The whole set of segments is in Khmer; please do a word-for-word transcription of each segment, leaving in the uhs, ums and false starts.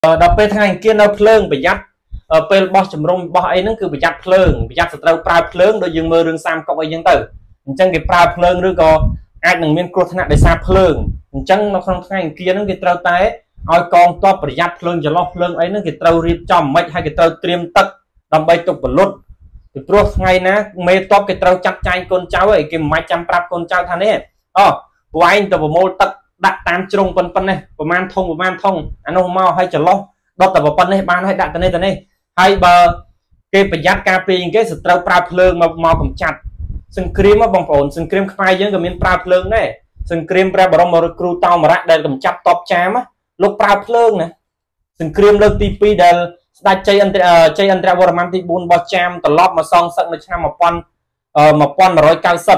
đọc về thằng kia nó phơn bị dắt về boss chấm rôm boss ấy nó cứ bị dắt phơn bị dắt từ đâu prai phơn đôi dương mơ rừng sam cộng ấy dân tử chẳng cái prai phơn rồi có ai đừng miên cột thằng để xa phơn chẳng nó không thằng kia nó cái trâu tay ai con to bị dắt phơn cho lo phơn ấy nó cái trâu riệp chòm mấy hay cái trâu tiêm tật đâm bay tục một lút thì pro ngay ná mê top cái trâu chặt chay con cháu ấy cái máy chăm prap con cháu thằng ấy ờ của anh từ một mô tật đặt tam trung phân phân này của man thông của man thông anh ông mau hay chờ lo đó tập vào phân này ban hay đặt tên này tên này hay bờ cái phải dắt cà phê cái sự trâu prap lương mà mau cầm chặt sừng cream mà bong phồn sừng cream khai với cái miếng prap lương này sừng cream prap bảo mà crew tao mà ra đây cầm chặt top chám á lúc prap lương này sừng cream lương tivi đây đại chơi anh chơi anh ra vào mang tí bún bò cham tờ lóp mà xong sẵn là một con một con mà rồi cao sập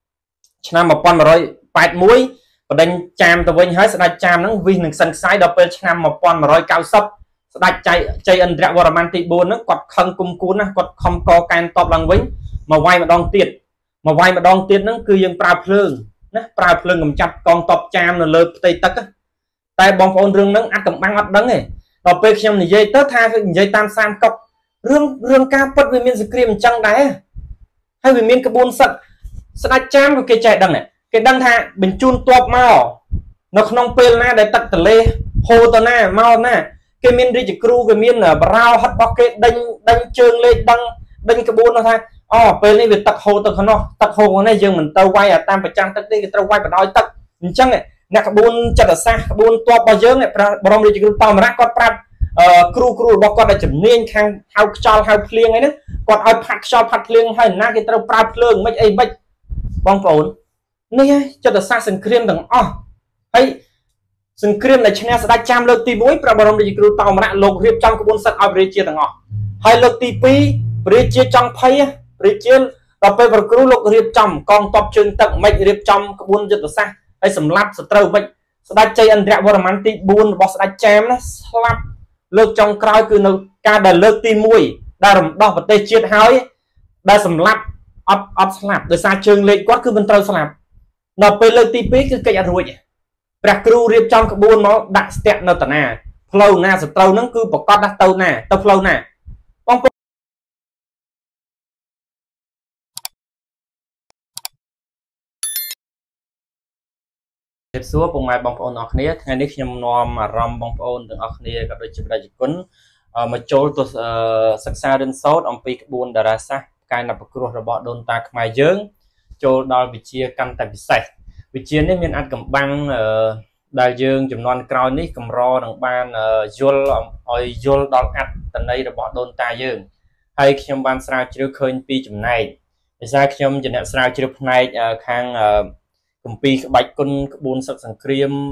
năm một con mà rồi bạch muối và đánh cham tờ vinh hết sẽ đại cham nó vì mình sân sái đập bên năm một con mà rồi cao sập đại chơi chơi anh ra vào mang tí bún nó quạt khăn cung cuốn nó quạt không có can top lăng vĩnh mà quay mà đong tiền mà quay mà đong tiền nó cứ dân prap lương nó prap lương cầm chặt con top cham là lơ tây tắc tay bom phun rừng nó ăn cầm băng ấp đắng này ở bên trong này dây tớ tha cái dây tam sam cọc rương rương ca bất vì miền scream trăng đáy hay vì miền cái buôn sật sật cham của cái chạy đằng này cái đằng tha bình chun toп mau nó không pel na để tật lê hồ tờ na mau na cái miền đi chỉ crew cái miền ở brow hất bọc cái đánh đánh trơn lên đăng đánh cái buôn nó thay oh pel này việc tật hồ tờ nó tật hồ của này dương mình tàu quay ở tam phải trang tật đi cái tàu quay phải nói tật chăng này nè cái buôn chặt ở xa cái buôn top bao giờ này brom đi chỉ crew tàu mà ra con prap crew crew bọc con đã chấm niên khang hao cho hao phlieng ấy nữa còn ai phạt cho phạt phlieng hay na cái tàu prap phlieng mấy ấy mấy bong phồn này cho được xa sừng cream đằng o hay sừng cream này chén sẽ cham lợt tì muối pra brom đi crew tàu mà ra lột riệp trong cái buôn sắt ao bể chia đằng o hay lợt tì pi bể chia trong phay bể chia đậpไปvào crew lột riệp trong con top chân tận mấy riệp trong cái buôn cho được xa hay sầm lap sờ trâu mấy sẽ chơi anh rẽ vào màn tì buôn boss đã cham nó slap lược trong cõi cứ nó ca đờ lược tim mũi đa đầm đo vật tê chết hói đa sầm lap ấp ấp slap đời xa trường lên quát cứ bên trâu slap nó pe lược tim pí cứ cây ăn ruồi bạc kêu riệp trong cái buôn nó đặt step nó tận à flow na sập trâu nó cứ bọc con đặt tàu nè tàu flow nè bong xúa bông mai bông ôn ở kia ngày nay nhom nom mà rom bông ôn từng ở kia gặp được chụp đại dịch cún mà trôi từ sắc xa đến sốt ông pi buôn đà ra sa cái nạp cua rồi bỏ đôn ta mai dướng trôi đo vị chia căn tại vị sạch vị chia nên miền ăn cầm băng đại dương chùm non cào ní cầm ro đằng ban yol oi yol đo ăn tận đây rồi bỏ đôn ta dương hay khi nhom ban sao chưa khơi pi chùm này ra khi nhom chừng sao chưa này khang cùng pi bạch con buôn sắc sằng cream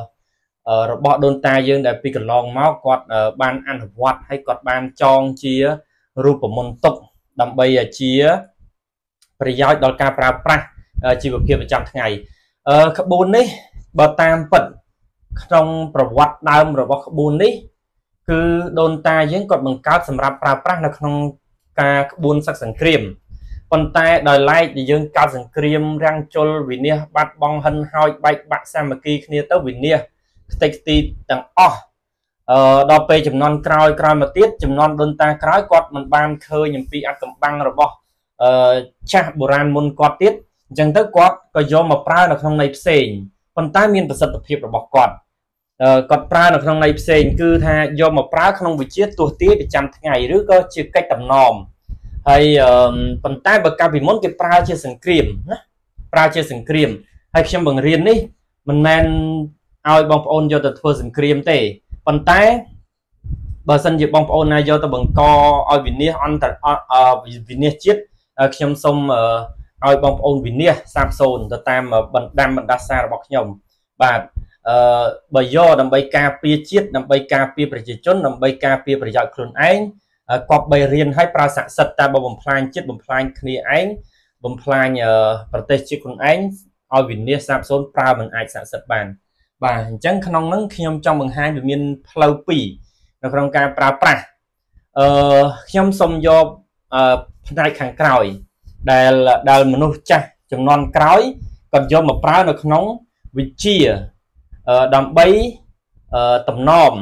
bỏ đôn ta dương để pi cần long máu quạt ban ăn hoạt hay quạt ban tròn chia ruột của môn tục đầm bay chia bây giờ đo ca pra pra chỉ một kia một trăm ngày các buôn đấy bờ tam phận trongប្រវត្តិដើមរបស់ក្បួននេះគឺដូនតាយើងគាត់បង្កើតសម្រាប់ប្រើប្រាស់នៅក្នុងការក្បួនសឹកសង្គ្រាមប៉ុន្តែដោយឡែកដែលយើងកើតសង្គ្រាមរាំងជលវិនិច្ឆ័យបាត់បង់ហិនហោចបែកបាក់សាមគ្គីគ្នាទៅវិនិច្ឆ័យខ្ទេចខ្ទីទាំងអស់អឺដល់ពេលចំនួនក្រោយក្រោយមកទៀតចំនួនដូនតាក្រោយគាត់មិនបានឃើញអំពីអត្តកម្បាំងរបស់អឺចាស់បុរាណមុនគាត់ទៀតអញ្ចឹងទៅគាត់ក៏យកមកប្រើនៅក្នុងន័យផ្សេងប៉ុន្តែមានប្រសិទ្ធភាពរបស់គាត់គាត់ប្រើនៅក្នុងន័យផ្សេងគឺថាយកមកប្រើក្នុងវិជាទស្សទាយប្រចាំថ្ងៃឬក៏ជាកិច្ចតំណមហើយប៉ុន្តែបើកាលពីមុនគេប្រើជាសង្គ្រាមណាប្រើជាសង្គ្រាមហើយខ្ញុំបង្រៀននេះមិនមែនឲ្យបងប្អូនយកទៅធ្វើសង្គ្រាមទេប៉ុន្តែបើសិនជាបងប្អូនណាយកទៅបង្កឲ្យវិនិច្ឆ័យអន្តរវិនិច្ឆ័យជាតិខ្ញុំសូមឲ្យបងប្អូនវិនិច្ឆ័យសាបសូន្យទៅតាមបណ្ដាំបណ្ដាសារបស់ខ្ញុំបាទអឺបើយកដើម្បីការពារជាតិដើម្បីការពារប្រជាជនដើម្បីការពារប្រយោជន៍ខ្លួនឯងគប្បីរៀនឲ្យប្រើស័ក្តិសិទ្ធិតែបើបំផ្លាញជាតិបំផ្លាញគ្នាឯងបំផ្លាញប្រទេសជាតិខ្លួនឯងឲ្យវិនិច្ឆ័យសាបសូន្យប្រើមិនអាចស័ក្តិសិទ្ធិបានបាទអញ្ចឹងក្នុងហ្នឹងខ្ញុំចង់បង្ហាញវាមានផ្លូវពីរនៅក្នុងការប្រើប្រាស់អឺខ្ញុំសូមយកផ្នែកខាងក្រោយដែលដែលមនុស្សចាស់ចំនួនក្រោយគាត់យកមកប្រើនៅក្នុងវិជាដើម្បីតំណមឧ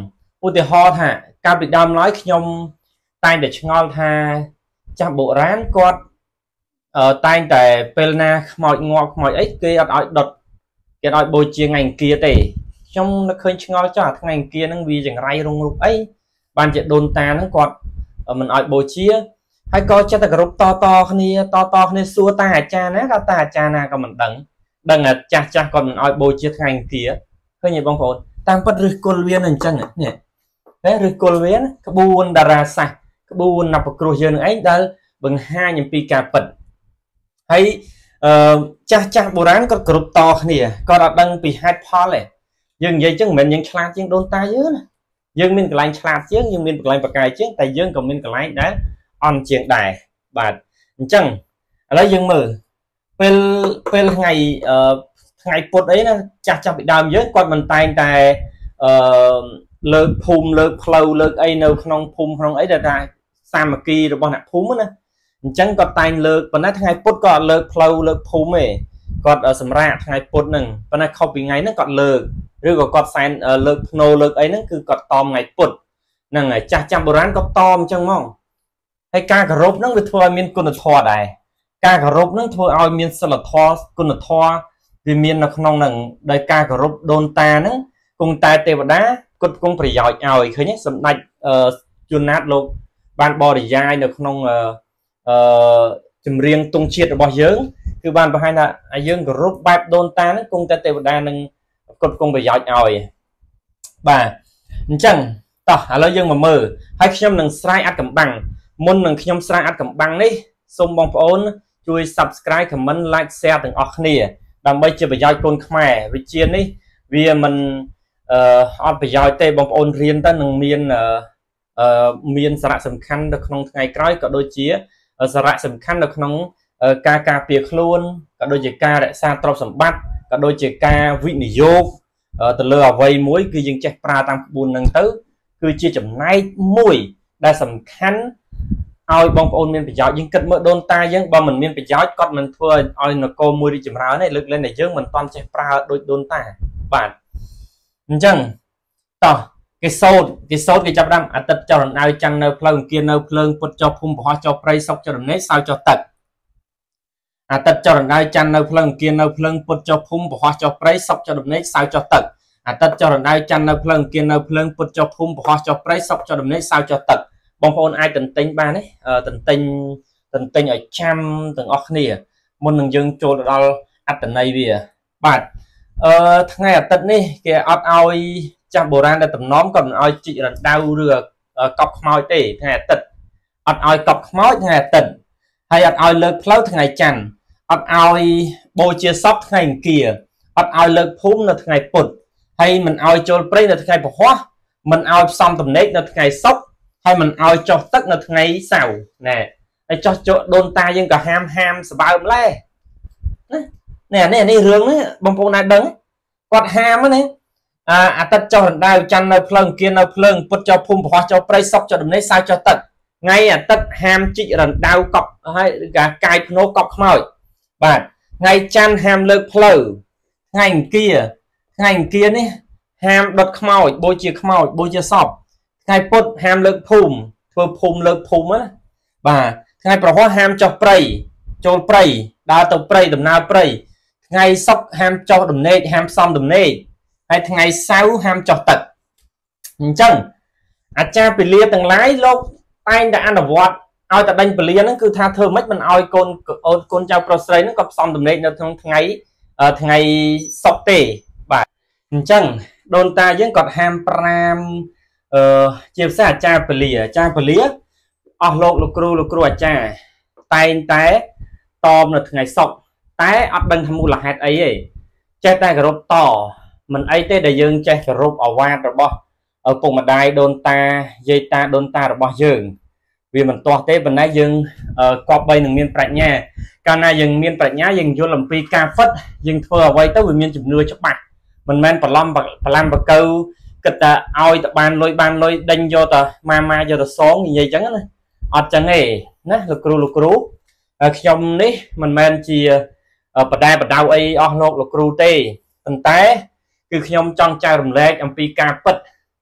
ឧទាហរណ៍ថាកាលពីដើមឡើយខ្ញុំតែងតែឆ្ងល់ថាចាស់បុរាណគាត់តែងតែពេលណាខ្មោចងាប់ខ្មោចអីគេអត់ឲ្យដុតគេអត់ឲ្យបូជាថ្ងៃអង្គារទេខ្ញុំនឹកឃើញឆ្ងល់ចុះថ្ងៃអង្គារហ្នឹងវាចង្រៃរងរូបអីបានជាដូនតាហ្នឹងគាត់មិនឲ្យបូជាហើយក៏ចិត្តតែគោរពតតគ្នាតតគ្នាសួរតាអាចារ្យណាក៏តាអាចារ្យណាក៏មិនដឹងដឹងតែចាស់ចាស់គាត់មិនឲ្យបូជាថ្ងៃអង្គារឃើញទេបងប្អូនតាមពិតឫសគល់វាអញ្ចឹងនេះតែឫសគល់វាក្បួនតារាសាស្ត្រក្បួននបគ្រោះយើងនឹងឯងដែលបង្ហាញអំពីការពិតហើយអឺចាស់ចាស់បុរាណគាត់គោរពតគ្នាគាត់អត់ដឹងពីហេតុផលទេយើងនិយាយចឹងមិនមែនយើងឆ្លាតជាងដូនតាយើងណាយើងមានកន្លែងឆ្លាតជាងយើងមានកន្លែងបកាយជាងតែយើងក៏មានកន្លែងដែលអន់ជាងដែរបាទអញ្ចឹងឥឡូវយើងមើលពេលពេលថ្ងៃអឺថ្ងៃពុធអីណាចាស់ចាស់ពីដើមយើងគាត់មិនតែងតែអឺលើកភូមិលើកផ្លូវលើកអីនៅក្នុងភូមិក្នុងអីដែលថាសាមគ្គីរបស់អ្នកភូមិណាអញ្ចឹងគាត់តែងលើកប៉ុន្តែថ្ងៃពុធគាត់អត់លើកផ្លូវលើកភូមិទេគាត់សម្រាប់ថ្ងៃពុធហ្នឹងប៉ុន្តែខុសពីថ្ងៃហ្នឹងគាត់លើកឬក៏គាត់សែនលើកភ្នោលើកអីហ្នឹងគឺគាត់តមថ្ងៃពុធហ្នឹងហើយចាស់ចាស់បុរាណគាត់តមអញ្ចឹងហ្មងហើយការគោរពហ្នឹងវាធ្វើឲ្យមានគុណធម៌ដែរការគោរពហ្នឹងធ្វើឲ្យមានសិលធម៌គុណធម៌វាមាននៅក្នុងហ្នឹងដោយការគោរពដូនតាហ្នឹងគង់តែទេវតាគុតគង់ប្រយោជន៍ឲ្យឃើញទេសម្ដេចជួនណាតលោកបានបរិយាយនៅក្នុងអឺចម្រៀងទង់ជាតិរបស់យើងគឺបានបង្ហាញថាយើងគោរពបែបដូនតាហ្នឹងគង់តែទេវតានឹងគុតគង់ប្រយោជន៍ឲ្យបាទអញ្ចឹងតោះឥឡូវយើងមកមើលហើយខ្ញុំនឹងស្រាយអត្ថកម្បាំងមុននឹងខ្ញុំស្រាយអត្ថកម្បាំងនេះសូមបងប្អូនជួយ Subscribe Comment Like Share ទាំងអស់គ្នាដើម្បីជាប្រយោជន៍កូនខ្មែរវិជ្ជានេះវាមិនអឺអត់ប្រយោជន៍ទេបងប្អូនរៀនទៅនឹងមានអឺមានសារៈសំខាន់នៅក្នុងថ្ងៃក្រោយក៏ដូចជាសារៈសំខាន់នៅក្នុងការការពារខ្លួនក៏ដូចជាការរក្សាទ្រព្យសម្បត្តិក៏ដូចជាការវិនិយោគទៅលើអ្វីមួយគឺយើងចេះប្រើតាមក្បួនហ្នឹងទៅគឺជាចំណែកមួយដែលសំខាន់ឲ្យបងប្អូនមានប្រយោជន៍យើងគិតមើលដូនតាយើងបើមិនមានប្រយោជន៍គាត់មិនធ្វើឲ្យនគរមួយរីកចម្រើនទេលើកលែងតែយើងមិនទាន់ចេះប្រើដូចដូនតាបាទអញ្ចឹងតោះគេសោតគេសោតគេចាប់ដើមអាទិត្យចុះរណ្ដៅចាំងនៅផ្លូវអង្គារនៅភ្លើងពុតចុះភូមិប្រហោះចុះព្រៃសុកចុះរំលែកសៅចុះទឹកអាទិត្យចុះរណ្ដៅចាំងនៅផ្លូវអង្គារនៅភ្លើងពុតចុះភូមិប្រហោះចុះព្រៃសុកចុះរំលែកសៅចុះទឹកអាទិត្យចុះរណ្ដៅចាំងនៅផ្លូវអង្គារនៅភ្លើងពុតចុះភូមិប្រហោះចុះព្រៃសុកចុះរំលែកសៅចុះទឹកបងប្អូនអាចតន្ទិញបានទេតន្ទិញតន្ទិញឲ្យចាំទាំងអស់គ្នាមុននឹងយើងចូលទៅដល់អត្ថន័យវាបាទអឺថ្ងៃអាទិត្យនេះគេអត់ឲ្យចាស់បុរាណដែលតំណមក៏មិនឲ្យជីករណ្ដៅឬកប់ខ្មោចទេថ្ងៃអាទិត្យអត់ឲ្យកប់ខ្មោចថ្ងៃអាទិត្យហើយអត់ឲ្យលើកផ្លូវថ្ងៃច័ន្ទអត់ឲ្យបូជាសពថ្ងៃអង្គារអត់ឲ្យលើកភូមិនៅថ្ងៃពុធហើយមិនឲ្យចូលព្រៃនៅថ្ងៃពហុមិនឲ្យផ្សំទំនេកនៅថ្ងៃសុក្រហើយមិនឲ្យចុះទឹកនៅថ្ងៃសៅរ៍ណែហើយចុះចុះដូនតាយើងក៏ហាមហាមស្បើម្លេះណានេះនេះរឿងនេះបងប្អូនអាចដឹងគាត់ហាមណាអាអាទិត្យចុះរណ្ដៅច័ន្ទនៅភ្លើងអង្គារនៅភ្លើងពុតចុះភូមិប្រហោះចុះព្រៃសុកចុះដំណេកសៅចុះទឹកថ្ងៃអាទិត្យហាមជីករណ្ដៅកប់ហើយការកាយភ្នោកប់ខ្មោចបាទថ្ងៃច័ន្ទហាមលើកផ្លូវថ្ងៃអង្គារថ្ងៃអង្គារនេះហាមដុតខ្មោចបូជាខ្មោចបូជាសពថ្ងៃពុធហាមលើកភូមិធ្វើភូមិលើកភូមិណាបាទថ្ងៃប្រហោះហាមចុះព្រៃចូលព្រៃដើរទៅព្រៃដំណើរព្រៃថ្ងៃសុក្រហាមចុះដំណេកហាមផ្សំដំណេកហើយថ្ងៃសៅរ៍ហាមចុះទឹកអញ្ចឹងអាចារ្យពលាទាំងឡាយលោកតែងតែអនុវត្តឲ្យតែដេញពលាហ្នឹងគឺថាធ្វើម៉េចមិនឲ្យកូនកូនកូនចៅប្រុសស្រីហ្នឹងក៏ផ្សំដំណេកនៅក្នុងថ្ងៃថ្ងៃសុក្រទេបាទអញ្ចឹងដូនតាយើងគាត់ហាមប្រាមអឺជាភាសាអាចារ្យពលាអាចារ្យពលាអស់លោកលោកគ្រូលោកគ្រូអាចារ្យតែងតែតមនៅថ្ងៃសុក្រតែអត់ដឹងថាមូលហេតុអីទេចេះតែគោរពតមិនអីទេដែលយើងចេះគោរពអាវាតរបស់ឪពុកម្ដាយដូនតាយាយតាដូនតារបស់យើងវាមិនទាស់ទេប៉ុន្តែយើងគប្បីនឹងមានប្រាជ្ញាកាលណាយើងមានប្រាជ្ញាយើងយល់អំពីការពិតយើងធ្វើអ្វីទៅវាមានជំនឿច្បាស់មិនមែនបន្លំបន្លំបកៅគិតតែឲ្យតែបានលុយបានលុយដេញយកតែម៉ាម៉ាយកតែសងនិយាយអញ្ចឹងណាអត់ចឹងទេណាលោកគ្រូលោកគ្រូខ្ញុំនេះមិនមែនជាបដែបដៅអីអស់លោកលោកគ្រូទេប៉ុន្តែគឺខ្ញុំចង់ចែករំលែកអំពីការពិត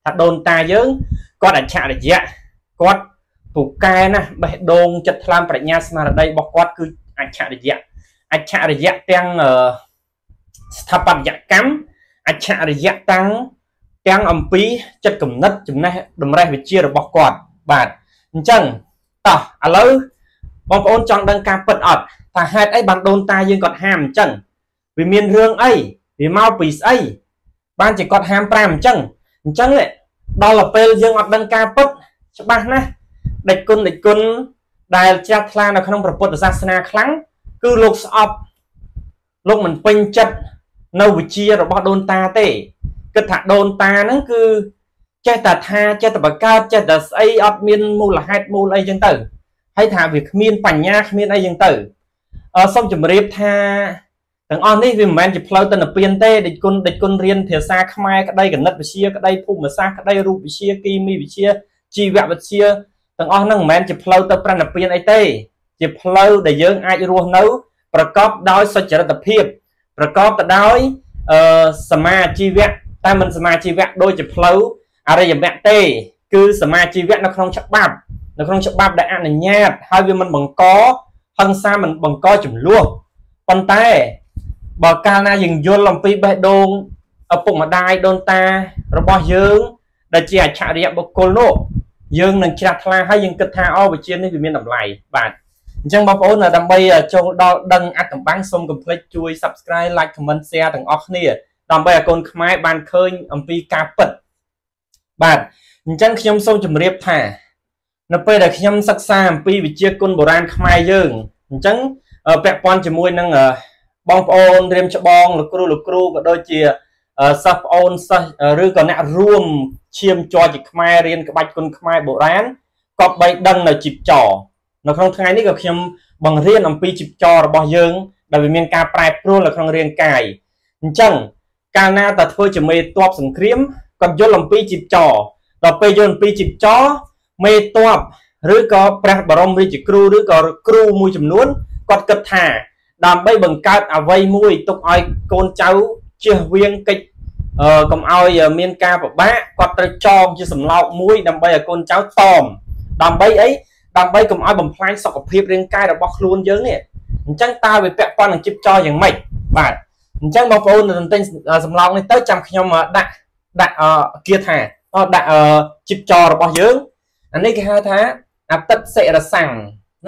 ថាដូនតាយើងគាត់អច្ឆរិយៈគាត់ពូកែណាបេះដូងចិត្តថ្លើមប្រាជ្ញាស្មារតីរបស់គាត់គឺអច្ឆរិយៈអច្ឆរិយៈទាំងស្ថាបត្យកម្មអច្ឆរិយៈទាំងទាំងអំពីចិត្តគំនិតចំណេះតម្រេះវិជ្ជារបស់គាត់បាទអញ្ចឹងតោះឥឡូវបងប្អូនចង់ដឹងការពិតអត់ថាហេតុអីបានដូនតាយើងគាត់ហាមអញ្ចឹងវាមានរឿងអីវាមកពីស្អីបានជាគាត់ហាមប្រាំអញ្ចឹងអញ្ចឹងដល់ពេលយើងអត់ដឹងការពិតច្បាស់ណាស់ដេចគុណដេចគុណដែលជ្រះថ្លានៅក្នុងព្រះពុទ្ធសាសនាខ្លាំងគឺលោកស្អប់លោកមិនពេញចិត្តនៅវិជារបស់ដូនតាទេគិតថាដូនតាហ្នឹងគឺចេះតែថាចេះតែបង្កើតចេះតែស្អីអត់មានមូលហេតុមូលអីចឹងទៅហើយថាវាគ្មានបញ្ញាគ្មានអីចឹងទៅអឺសូមជម្រាបថាទាំងអស់នេះវាមិនមែនជាផ្លូវទៅនិព្វានទេដេចគុណដេចគុណរៀនភាសាខ្មែរក្តីគណិតវិទ្យាក្តីភូមិសាស្ត្រក្តីរូបវិទ្យាគីមីវិទ្យាជីវវិទ្យាទាំងអស់ហ្នឹងមិនមែនជាផ្លូវទៅព្រះនិព្វានអីទេជាផ្លូវដែលយើងអាចរស់នៅប្រកបដោយសុចរិតភាពប្រកបទៅដោយអឺសមាជីវៈតែមិនសមាជីវៈដូចជាផ្លូវអរិយមគ្គទេគឺសមាជីវៈនៅក្នុងច្បាប់នៅក្នុងច្បាប់ដែលអនុញ្ញាតហើយវាមិនបង្កហិង្សាមិនបង្កចំនួនប៉ុន្តែបើកាលណាយើងយល់អំពីបេះដូងឪពុកម្ដាយដូនតារបស់យើងដែលជាអច្ឆរិយបុគ្គលនោះយើងនឹងជ្រះថ្លាហើយយើងគិតថាអូវិជានេះវាមានតម្លៃបាទអញ្ចឹងបងប្អូនដើម្បីចូលដល់ដឹងអត្ថកម្បាំងសូមកុំភ្លេចជួយ Subscribe Like Comment Share ទាំងអស់គ្នាដើម្បីឲ្យកូនខ្មែរបានឃើញអំពីការពិតបាទអញ្ចឹងខ្ញុំសូមជម្រាបថានៅពេលដែលខ្ញុំសិក្សាអំពីវិជាគុណបុរាណខ្មែរយើងអញ្ចឹងពាក់ព័ន្ធជាមួយនឹងបងប្អូនរៀមច្បងលោកគ្រូលោកគ្រូក៏ដូចជាសិស្សប្អូនសិស្សឬក៏អ្នករួមឈាមជ័រជាខ្មែររៀនក្បាច់គុណខ្មែរបុរាណក៏បីដឹងនៅជីបចរនៅក្នុងថ្ងៃនេះក៏ខ្ញុំបង្រៀនអំពីជីបចររបស់យើងដែលវាមានការប្រែប្រួលនៅក្នុងរាងកាយអញ្ចឹងកាលណាតែធ្វើជាមេតបសង្គ្រាមគាត់យល់អំពីជីបចរដល់ពេលយល់អំពីជីបចរមេតបឬក៏ព្រះបរមរាជគ្រូឬក៏គ្រូមួយចំនួនគាត់គិតថាដើម្បីបង្កើតអ្វីមួយទុកឲ្យកូនចៅជៀសវាងកិច្ចកុំឲ្យមានការពិបាកគាត់ត្រូវចងជាសម្លោកមួយដើម្បីឲ្យកូនចៅតមដើម្បីអីដើម្បីកុំឲ្យបំផ្លាញសុខភាពរាងកាយរបស់ខ្លួនយើងនេះអញ្ចឹងតើវាពាក់ព័ន្ធនឹងជីបចរយ៉ាងម៉េចបាទអញ្ចឹងបងប្អូនទិញសម្លោកនេះទៅចាំខ្ញុំដាក់ដាក់គាថាដាក់ជីបចររបស់យើងអានេះគេហៅថាអតិតសិរសាំងណា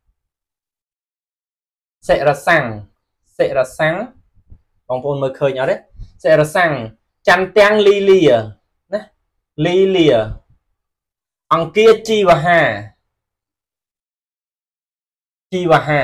សិរសាំងសិរសាំងបងប្អូនមើលឃើញអត់ទេសិរសាំងច័ន្ទទាំងលីលាណាលីលាអង្គាជីវហាជីវហា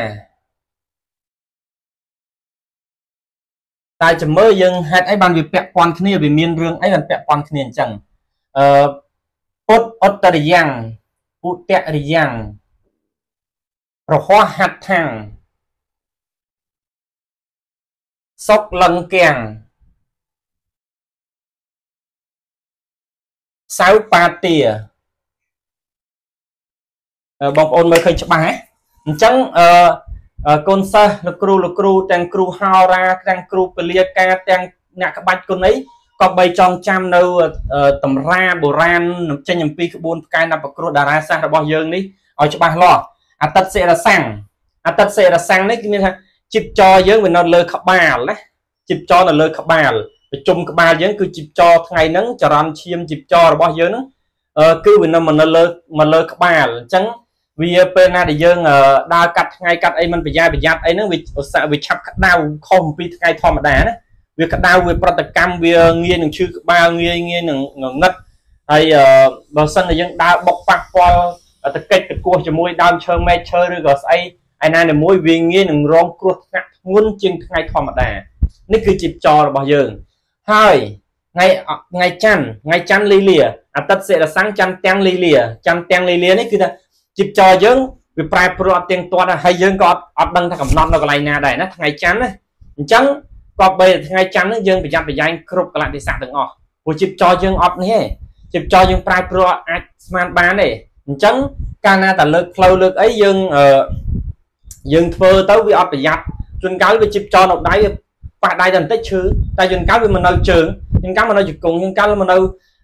តែចាំមើលយើងហេតុអីបានវាពាក់ព័ន្ធគ្នាវាមានរឿងអីបានពាក់ព័ន្ធគ្នាអញ្ចឹងអឺពុទ្ធអត្តរិយ៉ាងឧត្តរិយ៉ាងរហ័សហັດថាំងសុកលង្គាំងសៅបាទាបងប្អូនមើលឃើញច្បាស់ហ៎អញ្ចឹងអឺកូនសិស្សលោកគ្រូលោកគ្រូទាំងគ្រូហោរាទាំងគ្រូពលាការទាំងអ្នកក្បាច់គុណអីក៏បីចងចាំនៅតម្រាបុរាណចេញអំពីក្បួនផ្កាយណាប្រគ្រោះតារាសាស្ត្ររបស់យើងនេះឲ្យច្បាស់លាស់អតិតសិរសាំងអតិតសិរសាំងនេះគឺមានថាជីបចរយើងវានៅលើក្បាលណាជីបចរនៅលើក្បាលប្រជុំក្បាលយើងគឺជីបចរថ្ងៃហ្នឹងចរន្តឈាមជីបចររបស់យើងហ្នឹងគឺវានៅនៅលើមកលើក្បាលអញ្ចឹងវាពេលណាដែលយើងដើរកាត់ថ្ងៃកាត់អីមិនប្រយ័ត្នប្រយ័ត្នអីហ្នឹងវាវាឆាប់ក្តៅខុសពីថ្ងៃធម្មតាណាវាក្តៅវាប្រតិកម្មវាងាយនឹងឈឺក្បាលងាយងាយនឹងងងឹតហើយបើសិនតែយើងដើរបុកប៉ះពាល់តកិច្ចតគោះជាមួយដើមឈើមែកឈើឬក៏ស្អីឯណានីមួយវាងាយនឹងរងគ្រោះថ្នាក់ធ្ងន់ជាងថ្ងៃធម្មតានេះគឺជីបចររបស់យើងហើយថ្ងៃថ្ងៃច័ន្ទថ្ងៃច័ន្ទលីលាអតិតសិរសាំងច័ន្ទទាំងលីលាច័ន្ទទាំងលីលានេះគឺថាជីបចរយើងវាប្រែប្រួលអត់ទៀងទាត់ហើយយើងក៏អត់ដឹងថាកំណត់នៅកន្លែងណាដែរណាថ្ងៃច័ន្ទណាអញ្ចឹងក៏បីថ្ងៃច័ន្ទនេះយើងប្រយ័ត្នប្រយែងគ្រប់កលៈទេសៈទាំងអស់ព្រោះជីបចរយើងអត់នេះទេជីបចរយើងប្រែប្រួលអាចស្មានបានទេអញ្ចឹងកាលណាតែលើកផ្លូវលើកអីយើងអឺយើងធ្វើទៅវាអត់ប្រយ័ត្នជួនកាលវាជីបចរនៅដៃប៉ះដៃតែបន្តិចឈឺតែជួនកាលវាមិននៅជើងជួនកាលមិននៅជង្គង់ជួនកាលមិននៅ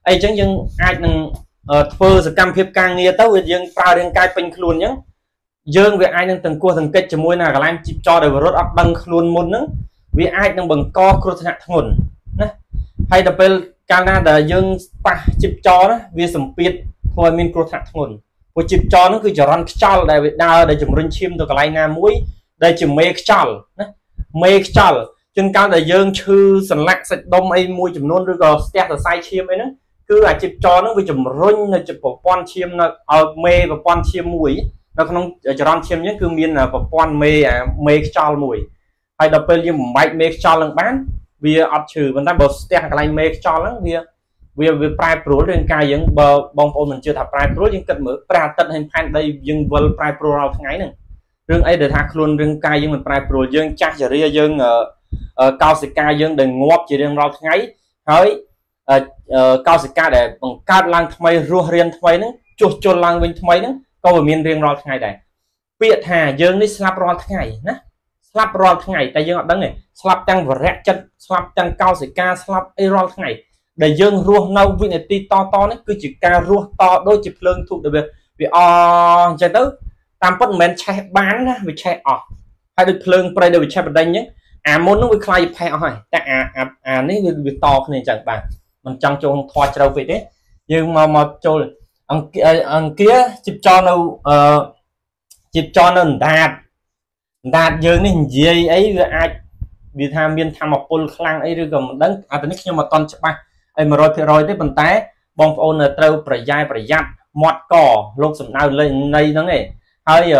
ai chẳng nhưng ai nâng phơ sự cam phép càng nghe tới việc dương phao đến cai pin luôn nhá dương việc ai nâng từng cua từng kết cho môi nào cả lan chip cho đều rốt ấp đăng luôn môn nữa vì ai nâng bằng co cua thằng nguồn hay là bên Canada dương pa chip cho đó vì sầm piệt thôi mình cua thằng nguồn của chip cho nó cứ cho run cho đại việt đào để chụp run chim từ cả lai nam muối đây chụp make cho make cho chân cao là dương chư sần lạc sạch đông ấy môi chụp nôn rồi có step ở sai chim ấy nữa cứ là chụp cho nó với chụp run là chụp một con chim nó ở mê và con chim mũi nó không cho run chim nhé cứ miên là một con mê à mê cho mũi hay đập bên như một máy mê cho lần bán vì ở trừ mình ta bảo step cái này mê cho lắm vì vì vì price pro lên cài những bờ bông ôn mình chưa thập price pro nhưng cần mở pra tận hình pan đây nhưng vờ price pro nào ngày này riêng ấy để thạc luôn riêng cài nhưng mình price pro dương chắc giờ đi dương ở cao sĩ ca dương đừng ngóp chỉ riêng rau ngày tới cao sĩ ca để bằng cát lang thay rùa riêng thay nữa chuột chuột lang bên thay nữa câu ở miền riêng rau ngày này biệt hà dương đi slap rau ngày nè slap rau ngày tại dương ở đằng này slap tăng và rẽ chân slap tăng cao sĩ ca slap rau ngày để dương rùa nâu vị này ti to to đấy cứ chỉ ca rùa to đôi chip lương thuộc được vì o chạy tới tam bất men chạy bán vì chạy ở hay được lương play được chạy ở đây nhé à muốn nó bị khai phải hỏi ta à à à này bị to này chẳng bạn mình trong trong thoa trâu vậy đấy nhưng mà mà trâu ăn ăn kia chip cho đâu chip cho nó đạt đạt dương này gì ấy ai vì tham biên tham một pol khang ấy rồi còn đấng à tính nhưng mà toàn chụp ba ấy mà rồi thì rồi tới bàn tay bong ôn là trâu phải dai phải giặt mọt cỏ lúc sầm nào lên đây nó này hơi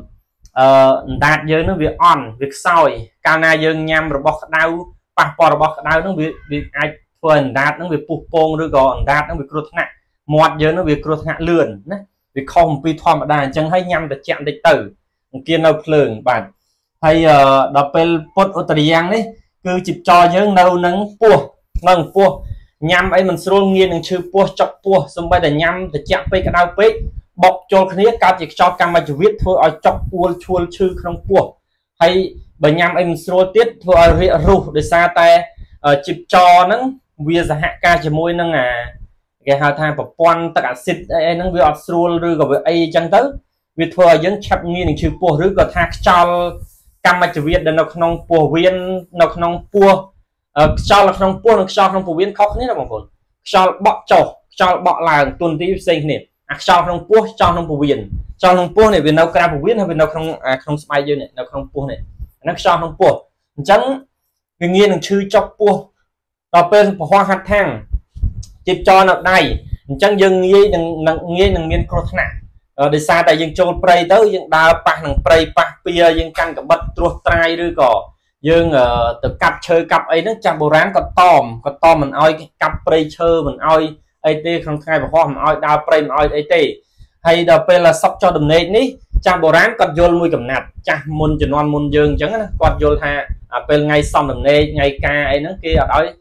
đạt dương nó việc on việc soi Cana dương nhằm rồi bọc đau bạc bò bọc đau nó việc việc ai phần đạt nó việc phục pong rồi còn đạt nó việc cột nặng mọt dương nó việc cột nặng lườn đấy việc không pi thom ở đàn chân hay nhằm để chạm để tử kia đâu lường bạn hay đọc pel pot ở tây giang đấy cứ chụp cho dương đâu nắng pua nâng pua nhằm ấy mình sôi nghiêng đừng chư pua chọc pua xong bây giờ nhằm để chạm pe cái đau pe bọc cho cái này cao chỉ cho cam mà viết thôi ở chọc pua chua chư không pua hay bởi nhằm em sôi tiết thôi rượu để xa tay chụp cho nó vì là hạ ca chỉ môi nó à cái hà thang của quan tất cả xịt nó vì ở sôi rồi còn với ai chẳng tới vì thôi dân chập nghiêng đừng chư pua rồi còn thang cho cam mà viết để nó không pua viên nó không pua cho là không pua được cho không phổ biến khóc nhất là một phần cho bọ trầu cho bọ là tuần tí sinh này cho không pua cho không phổ biến cho không pua này vì nó cam phổ biến hay vì nó không à không spy như này nó không pua này nó cho không pua chẳng người nghiên đừng chư cho pua đọc bên hoa hạt thang chụp cho nó đây chẳng dừng nghe đừng nghe đừng nghiên pro thằng nào để xa tại dừng trôi play tới dừng đào pa thằng play pa pia dừng căn cả bật truột trai rồi cỏ dương từ cặp chơi cặp ấy nó chạm bồ rán còn tòm còn tòm mình oi cặp play chơi mình oi ai tê không khai và hoa mình oi đào play mình oi ai tê hay đào play là sắp cho đầm nét ní chạm bồ rán còn vô mùi cầm nạt chạm môn chỉ non môn dương chẳng còn vô tha à play ngay xong đầm nét ngay ca ấy nó kia ở đó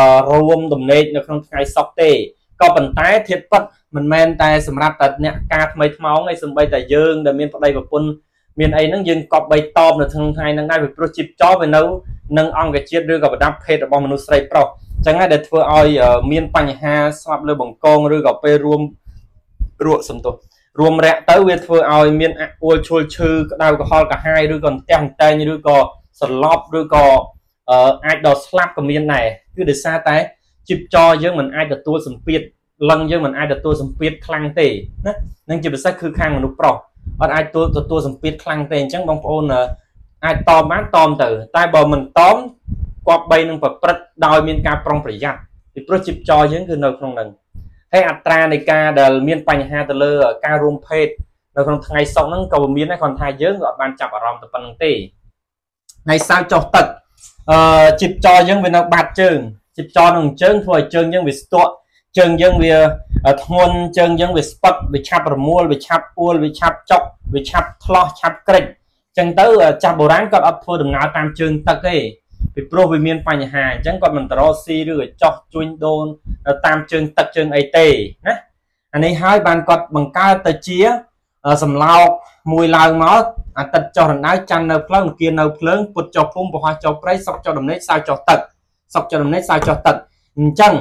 rôm đầm nét nó không ngay sắp tê có bàn tay thiệt bất mình men tay sầm rạp tật nè ca mấy máu ngay sầm bay tại dương để miền đây và quân miền ấy nó dừng cọp bay tom là thằng hai năng ngay về pro chip cho về nấu nâng ong cái chiếc đưa gặp đáp phê ở bong mình xây pro chẳng ai để thưa oi miền pành ha swap lên bằng con đưa gặp pe ruộng ruộng sầm tổ ruộng rẽ tới về thưa oi miền ôi chua chư đào cả hai cả hai đưa còn tèm tay như đưa cò slop đưa cò ai đò slap của miền này cứ để xa tay chip cho chứ mình ai được tua sầm piệt lần chứ mình ai được tua sầm piệt khăng tỉ nên chip được khư khang mà nó pro ở ai tôi tôi tôi dùng biết khăn tiền chẳng bông phôn là ai to bán tom từ tai bò mình tóm quạt bay nâng vật rất đòi miên ca prong phải giặt thì pro chip cho những cái nơi không đừng hay atra này ca đờ miên pành ha từ lơ ở ca room page nơi không ngày sau nó cầu miên nó còn thay dớn gọi ban chập ở ròng từ phần tỉ ngày sau cho tật chip cho những bên nó bạt trường chip cho nông trơn thôi trơn những việc tuột chân dân vì thôn chân dân vì spot vì chắp ở mua vì chắp uol vì chắp chọc vì chắp thlo chắp kịch chân tới chắp bồ rán còn ấp thôi đừng nào tam chân tắc ấy vì pro vì miền pành hà chẳng còn mình tro si rồi chọc chuyên đôn tam chân tắc chân ấy tê nè anh ấy hai bàn cọt bằng ca tờ chia sầm lao mùi lao nó tật cho thằng áo chăn nâu lớn kia nâu lớn bột cho phun và hoa cho trái sọc cho đầm nét sao cho tật sọc cho đầm nét sao cho tật chân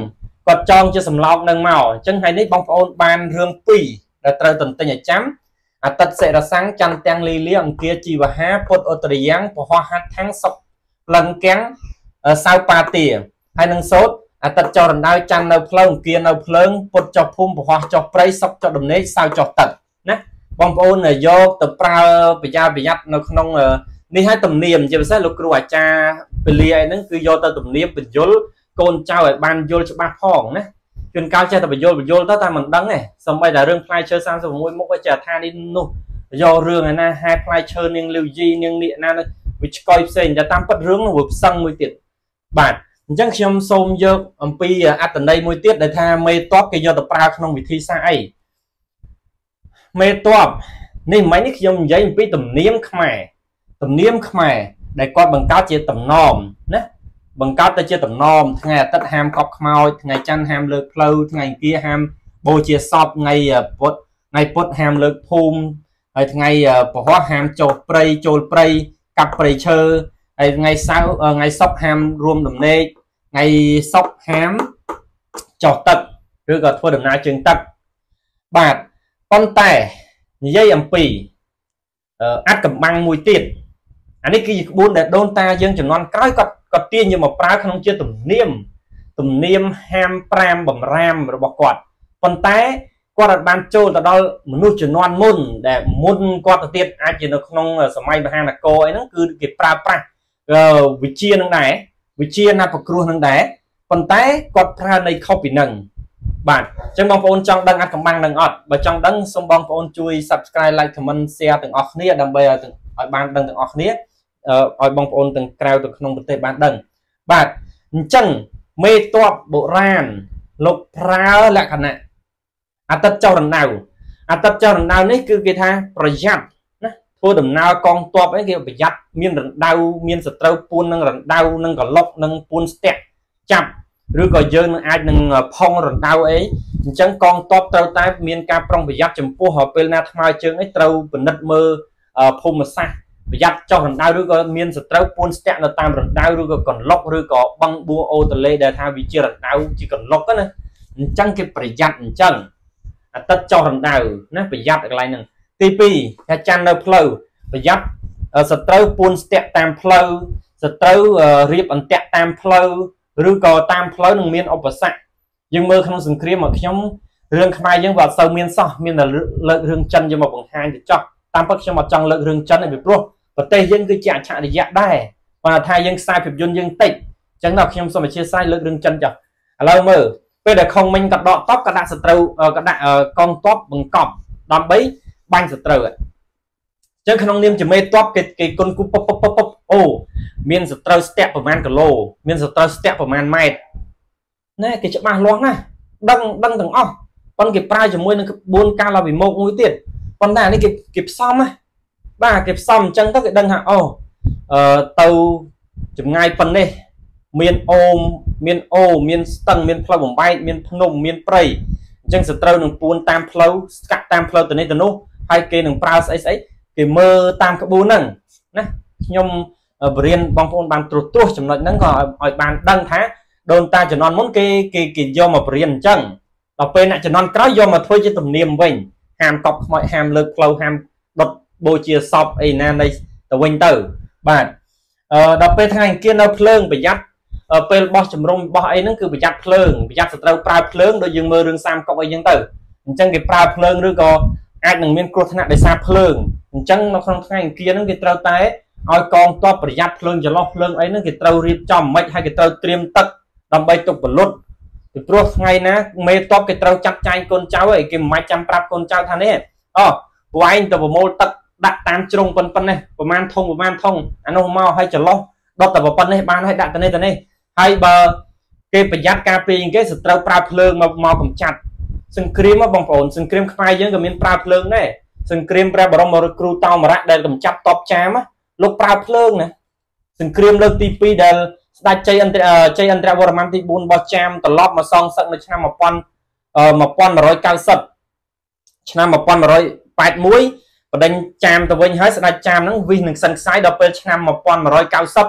គាត់ចងជាសម្លោកនឹងមកអញ្ចឹងហើយនេះបងប្អូនបានរឿងពីរដែលត្រូវតន្ទិញឲ្យចាំអតិតសិរសាំងចន្ទទាំងលីលាអង្គាជីវហាពុទ្ធឧត្តរិយ៉ាងពហោហាត់ខាងសុកលឹងកាំងសៅប៉ាទាហើយនឹងសូត្រអតិតចរណ្ដៅច័ន្ទនៅផ្លូវអង្គានៅភ្លើងពុទ្ធចុះភូមិពហោចុះព្រៃសុកចុះដំណេកសៅចុះទឹកណាបងប្អូនយកទៅប្រើប្រយ័ត្នប្រយ័ត្ននៅក្នុងនេះឲ្យទំនៀមជាពិសេសលោកគ្រូអាចារ្យពលាអីហ្នឹងគឺយកទៅទំនៀមបញ្យលកូនចៅឲ្យបានយល់ច្បាស់ផងណាជួនកាលចេះតែបញ្យលបញ្យលទៅតែមិនដឹងទេសូម្បីតែរឿងផ្លែឈើសាមសិបមួយមុខចេះថានេះនោះយករឿងឯណាហែផ្លែឈើនាងលាវយីនាងនេះណាវាឆ្កយផ្សេងតែតាមពិតរឿងនោះវាផ្សឹងមួយទៀតបាទអញ្ចឹងខ្ញុំសូមយកអំពីអត្តន័យមួយទៀតដែលថាមេតបគេយកទៅប្រើក្នុងវិធីសាស្ត្រអីមេតបនេះមិននេះខ្ញុំនិយាយអំពីទំនៀមខ្មែរទំនៀមខ្មែរដែលគាត់បង្កើតជាតំណមណាបង្កើតទៅជាតំណមថ្ងៃអាទិត្យហាមកប់ខ្មោចថ្ងៃច័ន្ទហាមលើកផ្លូវថ្ងៃអង្គារហាមបូជាសពថ្ងៃពុទ្ធថ្ងៃពុទ្ធហាមលើកភូមិហើយថ្ងៃពហោះហាមចូលព្រៃចូលព្រៃកាប់ព្រៃឈើហើយថ្ងៃសៅរ៍ថ្ងៃសុក្រហាមរួមដំណេកថ្ងៃសុក្រហាមចុះទឹកឬក៏ធ្វើដំណើរជើងទឹកបាទប៉ុន្តែនិយាយអំពីអត្តកម្បាំងមួយទៀតអានេះគឺជាក្បួនដែលដូនតាយើងជំនាន់ក្រោយគាត់គាត់ទាញយកមកប្រើក្នុងជាទំនៀមទំនៀមហាមប្រាមបំរាមរបស់គាត់ប៉ុន្តែគាត់អាចបានចូលទៅដល់មនុស្សជំនាន់មុនដែលមុនគាត់ទៅទៀតអាចជានៅក្នុងសម័យមហានគរអីហ្នឹងគឺគេប្រើប្រាស់វិជានឹងដែរវិជាណាប្រគ្រោះនឹងដែរប៉ុន្តែគាត់ប្រើនៃខុសពីនឹងបាទអញ្ចឹងបងប្អូនចង់ដឹងអត្តកម្បាំងនឹងអត់បើចង់ដឹងសូមបងប្អូនជួយ Subscribe Like Comment Share ទាំងអស់គ្នាដើម្បីឲ្យឲ្យបានដឹងទាំងអស់គ្នាឲ្យបងប្អូនទាំងក្រៅទៅក្នុងប្រទេសបានដឹងបាទអញ្ចឹងមេតបបុរាណលោកប្រើលក្ខណៈអតិតចរណ្ដៅអតិតចរណ្ដៅនេះគឺគេថាប្រយ័ត្នណាធ្វើដំណើរកងទ័ពអីគេប្រយ័ត្នមានរណ្ដៅមានសត្រូវពួននឹងរណ្ដៅនឹងកឡុកនឹងពួនស្ទាក់ចាប់ឬក៏យើងនឹងអាចនឹងផុងរណ្ដៅអីអញ្ចឹងកងទ័ពត្រូវតែមានការប្រុងប្រយ័ត្នចំពោះពេលណាថ្មើរជើងអីត្រូវពិនិត្យមើលភូមិសាស្ត្រប្រយ័ត្នចុះរណ្ដៅឬក៏មានសត្រូវពួនស្ទាក់នៅតាមរណ្ដៅឬក៏កន្លុកឬក៏បឹងបួអូតលេដែលថាវាជារណ្ដៅជាកន្លុកណាអញ្ចឹងគេប្រយ័ត្នអញ្ចឹងអតិតចុះរណ្ដៅណាប្រយ័ត្នកន្លែងហ្នឹងទីពីរថាច័ន្ទនៅផ្លូវប្រយ័ត្នសត្រូវពួនស្ទាក់តាមផ្លូវសត្រូវរៀបអន្ទាក់តាមផ្លូវឬក៏តាមផ្លូវនឹងមានឧបសគ្គយើងមើលក្នុងសង្គ្រាមមកខ្ញុំរឿងខ្មែរយើងវាអត់សូវមានសោះមានតែលើករឿងចិនយកមកបង្ហាញទៅចោះតាមពិតខ្ញុំអត់ចង់លើករឿងចិនទេពីព្រោះប្រទេសយើងគឺជាអច្ឆរិយៈដែរបើថាយើងខ្សែភាពយន្តយើងតិចអញ្ចឹងដល់ខ្ញុំសូមអធិស្ឋានលើករឿងចិនចោះឥឡូវមើលពេលដែលខុងមិញក៏ដកតបក៏ដាក់សត្រូវក៏ដាក់កងទ័ពបង្កប់ដើម្បីបាញ់សត្រូវអញ្ចឹងក្នុងនាមជាមេទ័ពគេគេគុណគូពពពពអូមានសត្រូវស្ទាក់ប្រមាណគីឡូមានសត្រូវស្ទាក់ប្រមាណម៉ែត្រណែគេច្បាស់លាស់ណាស់ដឹងដឹងទាំងអស់ប៉ុន្តែគេប្រើជាមួយនឹងក្បួនការឡាវិមុខមួយទៀតប៉ុន្តែអានេះគេគេផ្សំណាបាទគេផ្សំអញ្ចឹងទៅគេដឹងថាអូអឺទៅចម្ងាយប៉ុណ្ណេះមានអូមមានអូមានស្ទឹងមានផ្លូវបំបែកមានភ្នំមានព្រៃអញ្ចឹងសត្រូវនឹងពួនតាមផ្លូវស្កាត់តាមផ្លូវទៅនេះទៅនោះហើយគេនឹងប្រើស្អីស្អីគេមើលតាមក្បួនហ្នឹងណាខ្ញុំបរៀនបងប្អូនបានត្រួសត្រាសចំណុចហ្នឹងក៏ឲ្យបានដឹងថាដូនតាជំនាន់មុនគេគេគេយកមកបរៀនអញ្ចឹងដល់ពេលអ្នកជំនាន់ក្រោយយកមកធ្វើជាទំនៀមវិញហាមកប់ខ្មោចហាមលើកផ្លូវហាមដុតបូជាសពអីណានៃទៅវិញទៅបាទអឺដល់ពេលថ្ងៃអង្គារនៅភ្លើងប្រយ័ត្នពេលបោះជំរំបោះអីហ្នឹងគឺប្រយ័ត្នភ្លើងប្រយ័ត្នសត្រូវប្រើភ្លើងដូចយើងមើលរឿងសាមកុកអីចឹងទៅអញ្ចឹងគេប្រើភ្លើងឬក៏អាចនឹងមានគ្រោះថ្នាក់ដោយសារភ្លើងអញ្ចឹងនៅក្នុងថ្ងៃអង្គារហ្នឹងគេត្រូវតែឲ្យកងទ័ពប្រយ័ត្នភ្លើងចន្លោះភ្លើងអីហ្នឹងគេត្រូវរៀបចំមិនហើយគេត្រូវត្រៀមទឹកដើម្បីទុកបលុតពីព្រោះថ្ងៃណាមេតបគេត្រូវចាត់ចែងកូនចៅអីគេមិនអាចចាំប្រាប់កូនចៅថានេះអូពួកឯងទៅប្រមូលទឹកដាក់តាមជ្រុងប៉ុណ្ប៉ុណ្ណេះប្រហែលធុងប្រហែលធុងអានោះមកឲ្យចន្លោះដុតតែប៉ុណ្ណេះបានឲ្យដាក់ទៅនេះទៅនេះហើយបើគេប្រយ័ត្នការពារគេសត្រូវប្រើភ្លើងមកមកកម្ចាត់សង្គ្រាមមកបងប្អូនសង្គ្រាមខ្មែរយើងក៏មានប្រើភ្លើងដែរសង្គ្រាមព្រះបរមគ្រូតោមរៈដែលកម្ចាត់តបចាមលោកប្រើភ្លើងណាសង្គ្រាមលើកទីពីរដែលស្ដេចជ័យឥន្ទ្រជ័យឥន្ទ្រវរ្ម័នទីបួនរបស់ចាមត្រឡប់មកសងសឹកនៅឆ្នាំmột nghìn một trăm chín mươiឆ្នាំmột nghìn một trăm tám mươi mốtបដិញចាមទៅវិញហើយស្ដេចចាមហ្នឹងវិសនឹងសិនខ្សែដល់ពេលឆ្នាំmột nghìn một trăm chín mươi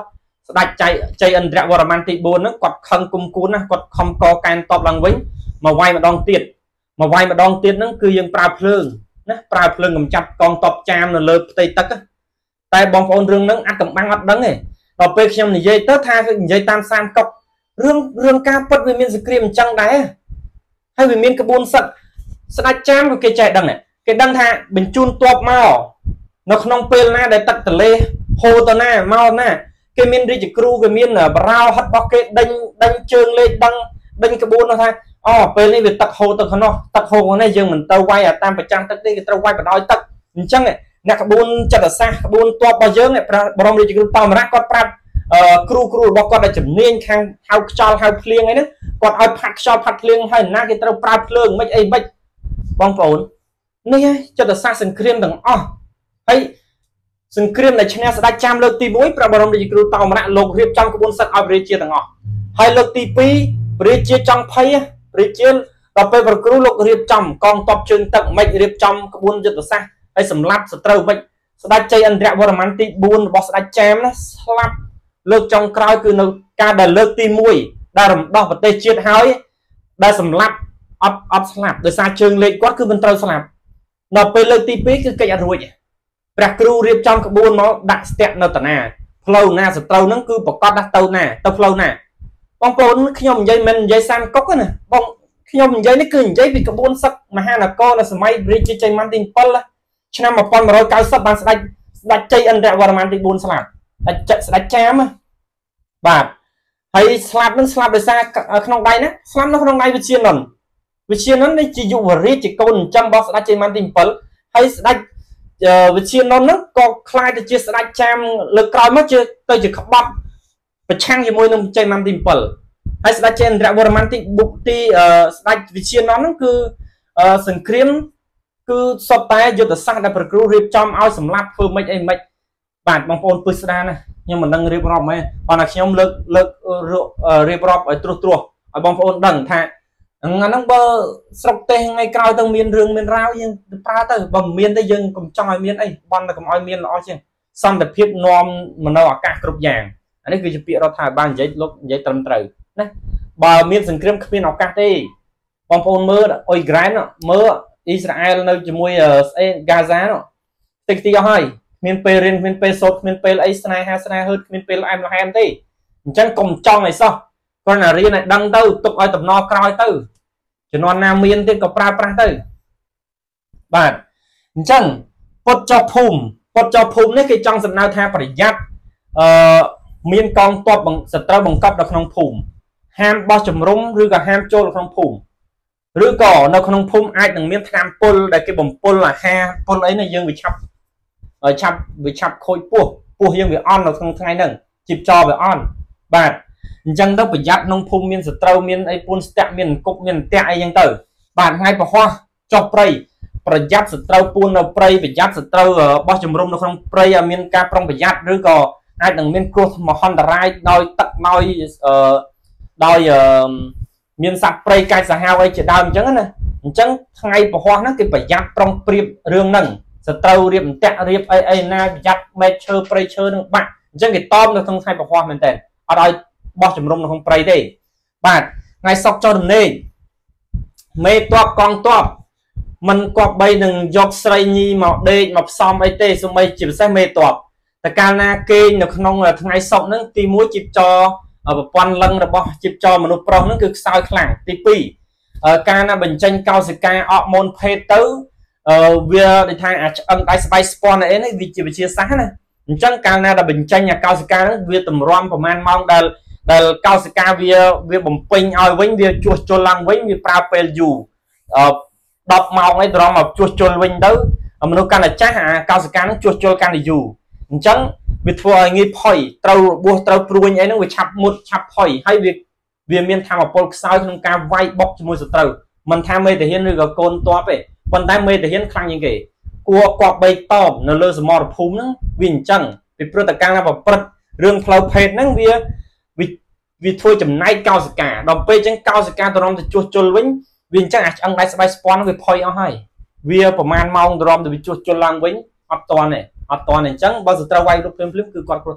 đạch chạy chạy ẩn rẽ vào màn tị bốn nó quạt khăn cung cún á quạt không có can top lăng vĩnh mà quay mà đong tiệt mà quay mà đong tiệt nó cứ dương pra phượng nè pra phượng cầm chặt con top cham là lơ tây tắc á tại bom phun rương nó ăn cầm băng ăn đắng này và pe xem này dây tớ tha cái dây tam sam cọc rương rương ca bất vì miền scream trăng đáy hay vì miền cái buôn sật đạch cham của cái chạy đằng này cái đăng tha bình chun top màu nó không pel na để tắc tờ lê hồ tờ na màu na cái miền đi chỉ kêu cái miền ở brau hất bọc cái đánh đánh trơn lên đăng đánh cái buôn nó thay oh pel này việc tắc hồ tờ nó tắc hồ cái này dương mình tàu quay ở tam phải trang tắc đi cái tàu quay phải nói tắc chăng này nè cái buôn chặt ở xa cái buôn to bao nhiêu này brom đi chỉ kêu tàu mà ra con prap kêu kêu bọc con là chấm niên khang hao cho hao phlieng ấy nữa còn ai phạt cho phạt phlieng hay na cái tàu prap phlieng mấy ấy mấy bom phun này chặt ở xa sừng cream đằng oh hay sừng cream này chén sẽ chạm lực tì mũi, và bom đi kêu tàu mà ra lục riệp trong cái buôn sắt ở bề chia đằng ngọ, hay lực tì pi bề chia trong phay bề chia và bây giờ kêu lục riệp trong con top chân tận mấy riệp trong cái buôn chặt ở xa hay sầm lap sờ trâu vậy đã chơi anh rẽ vào màn tị buôn boss đã chém nó slap lực trong cào cứ nó ca đờ lực tì mũi đa đầm đo vật tê chia hói đa sầm lap up up slap từ xa chân lên quá cứ bên trâu slap nó bây lực tì pi cứ cây ăn ruồi bạc kêu riệp trong cái buôn nó đặt step nó tận à flow na sờ trâu nó cứ bọc cọt đặt tàu nè tàu flow nè bong bóng khi nhom dây mình dây san cốc nè bong khi nhom dây nó cứ dây vì cái buôn sắc mà hai là con là sờ máy bridge chơi man tin pol á cho nên mà con mà rồi cao sắp bạn sẽ đặt chơi anh rẽ vào man tin buôn slap đặt chạy đặt chém á và hay slap nó slap để xa không đây nè slap nó không đây với chiên lần với chiên nó chỉ dụ vào riết chỉ con trăm boss đặt chơi man tin pol hay đặt với chiên nó nó có khai để chia sẻ cham lực coi mất chưa tôi chỉ khóc bắp và trang gì môi nông chơi man tim pal hay sẽ trên rẽ vào man tim bụng ti với chiên nó nó cứ sừng cream cứ sọt tay vô từ xa đã phải cứu riệp trong ao sầm lap phương mấy em mấy bạn bằng phone pista này nhưng mà đang riệp rọp mấy còn là khi ông lực lực riệp rọp ở trục trục ở bằng phone đằng thà nó bơ sọc tê ngay cao tầng miền rừng miền rau nhưng ta tới bầm miền tây dân cùng trong ai miền ấy ban là cùng ai miền nó chứ xong tập thiết nom mà nó ở cả group vàng anh ấy cứ chụp nó thải ban giấy lúc giấy tầm trời đấy bờ miền sừng kiếm miền học cả đi bằng phone mưa ôi gái nó mưa Israel nơi chỉ mui ở Gaza nó tích tiêu hai miền Perin miền Pesot miền Pel ấy snai ha snai hơn miền Pel em là em đi chân cùng trong này sao con là riêng này đăng tư tục ai tập no coi tư cho nó nam miên tên có pra pra tư bạn chân bột cho phùm bột cho phùm đấy khi trong sân nào tha phải giặt miên con to bằng sợi tơ bằng cấp được không phùm ham bao chùm rung rư cả ham trôi được không phùm rư cỏ nó không phùm ai đừng miên tham pol để cái bồng pol là ha pol ấy là dương bị chập ở chập bị chập khôi pua pua dương bị on là không thay nâng chịp cho bị on bạn chẳng đâu phải giặt nông phun miền sờ trâu miền ấy phun stẹt miền cục miền tẹt ấy chẳng tử bạn ngay vào hoa cho prey phải giặt sờ trâu phun nó prey phải giặt sờ trâu ở bao chùm rung nó không prey ở miền ca trong phải giặt rồi có ai đừng miền cua mà honda rai đôi tật đôi đôi miền sạch prey cài sờ hao ấy chỉ đau chẳng nè chẳng ngay vào hoa nó cái phải giặt trong priệp rương nâng sờ trâu riệp tẹt riệp ấy ấy na giặt mê chơi prey chơi nó bạn chẳng cái tom nó không thay vào hoa mình tên ở đây bỏ chùm rung nó không prey đi bạn ngay sọc cho đừng đi mê toạp con toạp mình có bây đừng dọc sợi nhi mọc đê mọc xong ấy tê xong bây chỉ sẽ mê toạp ta ca na kê nó không là ngay sọc nó tí mũi chịp cho ở một quan lân là bỏ chịp cho mà nó pro nó cực sao khẳng tí pi ca na bình tranh cao sự ca ọ môn phê tứ việc để thay ân đáy spy spawn này ấy vì chỉ phải chia sáng này chẳng ca na là bình tranh nhà cao sự ca nó việc tầm rom của man mong đờ đờ cao sự ca việc việc bấm pin ao với việc chuột cho lăng với việc pra pel dù đọc màu ấy đó mà chuột cho vinh đó mà nó can là chắc à cao sự ca nó chuột cho can là dù chẳng việc thôi nghi phơi trâu bua trâu pruin ấy nó bị chập một chập phơi hay việc việc miền tham ở pol sao trong ca vay bọc cho môi trâu mình tham mê thể hiện rồi côn toa về còn đam mê thể hiện khăn như vậy cua quạt bay to nó lơ small phúng nó viên chẳng vì pro tất cả là bảo bật rương flow page nó vì vì vì thôi chấm nay cao sự cả đồng pe chẳng cao sự cả tụi nó thì chuột chuột vĩnh viên chẳng à ăn đáy spy spawn nó bị phơi ở hai vì của man mong tụi nó thì bị chuột chuột lang vĩnh ọt toàn này ọt toàn này chẳng bao giờ tao quay lúc phim clip cứ quạt pro này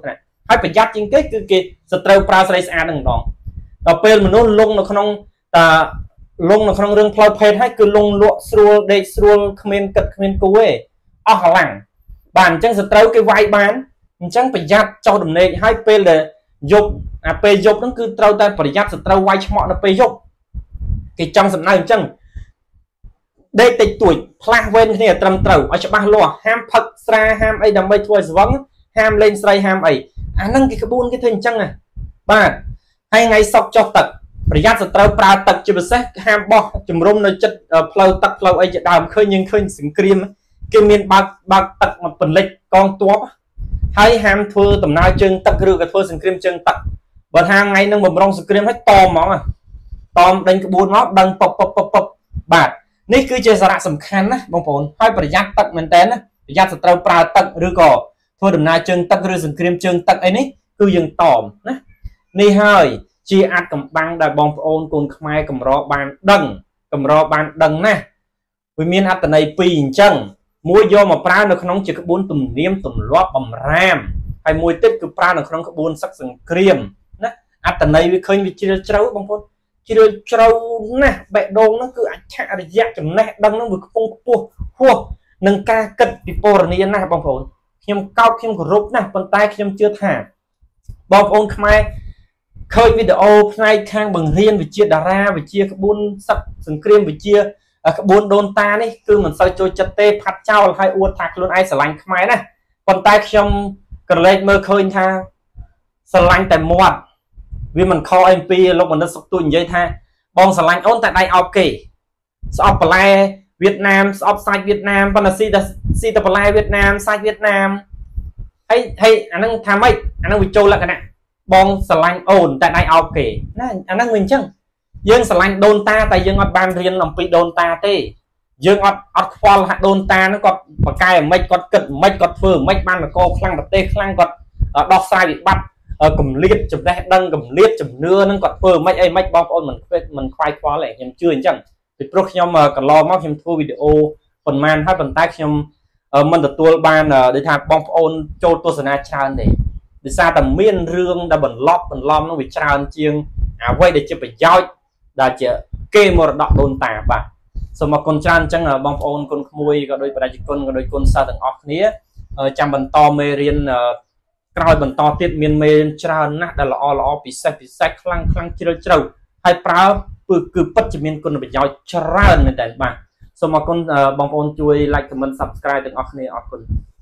ហើយប្រយ័ត្នជាងគេគឺគេសត្រូវប្រើស្រីស្អាតនឹងម្ដងដល់ពេលមនុស្សលងនៅក្នុងតាលងនៅក្នុងរឿងផ្លូវភេទហើយគឺលងលក់ស្រួលដេកស្រួលគ្មានគិតគ្មានគូទេអស់កម្លាំងបាទអញ្ចឹងសត្រូវគេវាយបានអញ្ចឹងប្រយ័ត្នចុះដំណេកហើយពេលដែលយប់អាពេលយប់ហ្នឹងគឺត្រូវតែប្រយ័ត្នសត្រូវវាយឆ្មក់នៅពេលយប់គេចង់សំដៅអញ្ចឹងដេកតិចតួចផ្លាស់វេនគ្នាត្រឹមត្រូវឲ្យច្បាស់លាស់ហាមផឹកស្រាហាមអីដើម្បីធ្វើឲ្យស្វឹងហាមលេងស្រីហាមអីអាហ្នឹងគេក្បួនគេធ្វើអញ្ចឹងណាបាទហើយថ្ងៃសុកចុះទឹកប្រយ័ត្នសត្រូវប្រើទឹកជាពិសេសហាមបោះជំរុំនៅចិត្តផ្លូវទឹកផ្លូវអីជាដើមឃើញយើងឃើញសង្គ្រាមគេមានបើកបើកទឹកមកពន្លិចកងទ័ពហើយហាមធ្វើដំណើរជើងទឹកឬក៏ធ្វើសង្គ្រាមជើងទឹកបើថាថ្ងៃនឹងបំរុងសង្គ្រាមឲ្យតហ្មងតមដេញក្បួនមកដឹងពពពពបាទនេះគឺជាសារៈសំខាន់ណាបងប្អូនហើយប្រយ័ត្នទឹកមែនតើណាប្រយ័ត្នសត្រូវប្រើទឹកឬក៏ធ្វើដំណើរជើងទឹកឬសង្គ្រាមជើងទឹកអីនេះគឺយើងតមណានេះហើយជាអាចកំបាំងដែលបងប្អូនកូនខ្មែរកម្របានដឹងកម្របានដឹងណាវាមានអត្ថន័យពីរអញ្ចឹងមួយយកមកប្រើនៅក្នុងជាក្បួនទំនៀមទម្លាប់បំរាមហើយមួយទៀតគឺប្រើនៅក្នុងក្បួនសឹកសង្គ្រាមណាអត្ថន័យវាឃើញវាជ្រាលជ្រៅបងប្អូនជ្រាលជ្រៅណាស់បេះដូងហ្នឹងគឺអច្ឆរិយៈចំណេះដឹងហ្នឹងវាខ្ពង់ខ្ពស់ហួសនឹងការគិតពិពណ៌នាណាស់បងប្អូនខ្ញុំកោតខ្ញុំគោរពណាស់ប៉ុន្តែខ្ញុំជឿថាបងប្អូនខ្មែរឃើញវីដេអូផ្នែកខាងបង្រៀនវិជ្ជាតារាវិជ្ជាក្បួនសឹកសង្គ្រាមវិជ្ជាក្បួនដូនតានេះគឺមិនសូវចូលចិត្តទេផាត់ចោលហើយអួតថាខ្លួនឯងស្រឡាញ់ខ្មែរណាប៉ុន្តែខ្ញុំក្រឡេកមើលឃើញថាស្រឡាញ់តែមាត់វាមិនខកអីពីលោកបណ្ឌិតសុកទួយនិយាយថាបងស្រឡាញ់អូនតែដៃអោបគេស្អប់បន្លែវៀតណាមស្អប់សាច់វៀតណាមប៉ុន្តែស៊ីតែស៊ីតែបន្លែវៀតណាមសាច់វៀតណាមហើយហើយអាហ្នឹងថាម៉េចអាហ្នឹងវាចូលលក្ខណៈបងស្រឡាញ់អូនតែដៃអោបគេណាអាហ្នឹងវាអញ្ចឹងយើងស្រឡាញ់ដូនតាតែយើងអត់បានរៀនអំពីដូនតាទេយើងអត់អត់ខ្វល់ថាដូនតាហ្នឹងគាត់បកកែអាម៉េចគាត់គិតអាម៉េចគាត់ធ្វើអាម៉េចបានកកខ្លាំងប្រទេសខ្លាំងគាត់ដោះស្រាយវិបត្តិកម្លៀតចំណេះដឹងកម្លៀតជំនឿហ្នឹងគាត់ធ្វើអាម៉េចអីម៉េចបងប្អូនមិនមិនខ្វាយខ្វល់ទេខ្ញុំជឿអញ្ចឹងពីព្រោះខ្ញុំកន្លងមកខ្ញុំធ្វើវីដេអូប៉ុន្មានហើយប៉ុន្តែខ្ញុំមិនទទួលបានដូចថាបងប្អូនចូលទស្សនាច្រើនទេដោយសារតែមានរឿងដែលបន្លប់បន្លំហ្នឹងវាច្រើនជាងអ្វីដែលជាប្រយោជន៍ដែលជាគេមរតកដូនតាបាទសូមអរគុណច្រើនអញ្ចឹងបងប្អូនគុណក្មួយក៏ដូចប្រជាជនក៏ដូចគុណសិស្សទាំងអស់គ្នាចាំបន្តមេរៀនក្រោយបន្តទៀតមានមេរៀនច្រើនណាស់ដែលល្អល្អពិសេសពិសេសខ្លាំងខ្លាំងជ្រាលជ្រៅហើយប្រើគឺពិតជាមានគុណប្រយោជន៍ច្រើនមែនតើបាទសូមអរគុណបងប្អូនជួយ like comment subscribe ទាំងអស់គ្នាអរគុណ